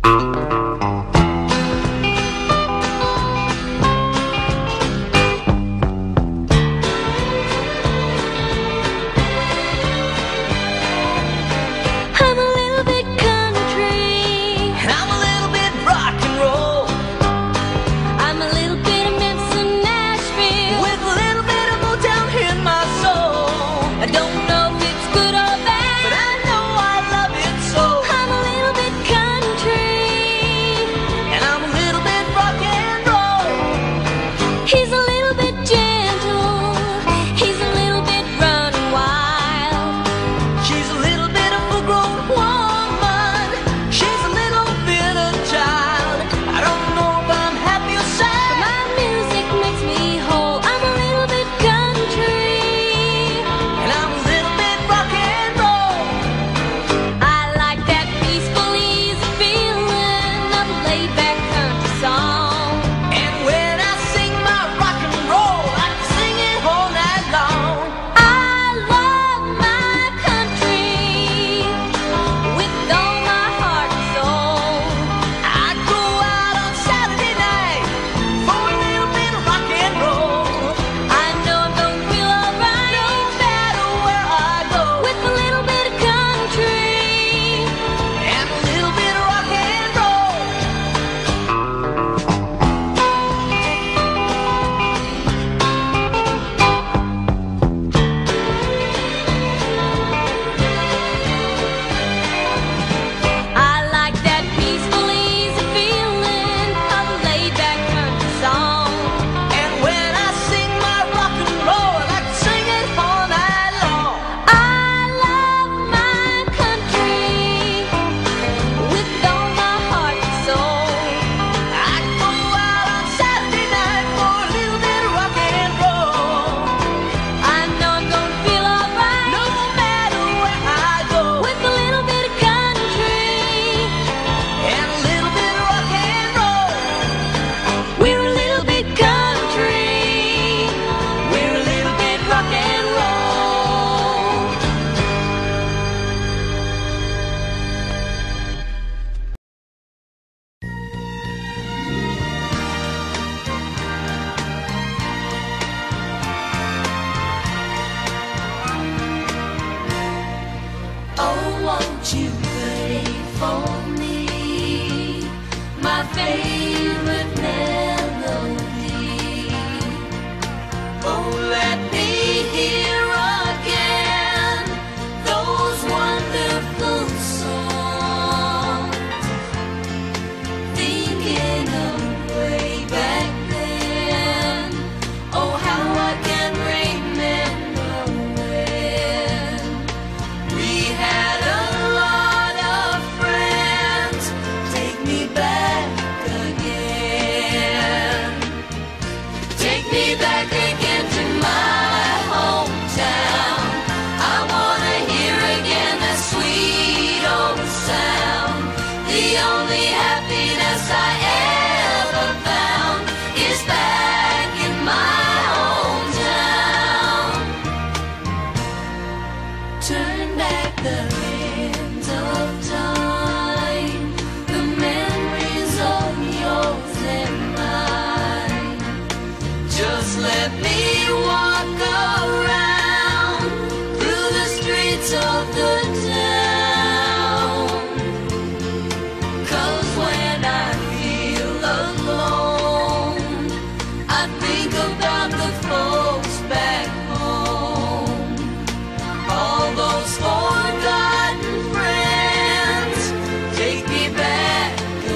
Won't you play for me my favorite melody? Oh, let me hear again those wonderful songs, thinking of way back then. Oh, how I can remember when we had a lot of friends. Take me back again. Take me back again to my hometown. I wanna hear again that sweet old sound. The only happiness I ever found is back in my hometown. Turn back the hands of time, the memories of yours and mine. Just let me walk around through the streets of the town. 'Cause when I feel alone, I think about the folks back home. All those forgotten friends, take me back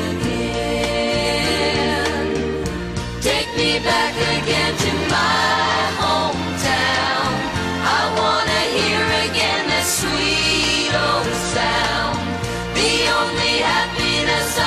again. Take me back again to my hometown. I wanna hear again that sweet old sound. The only happiness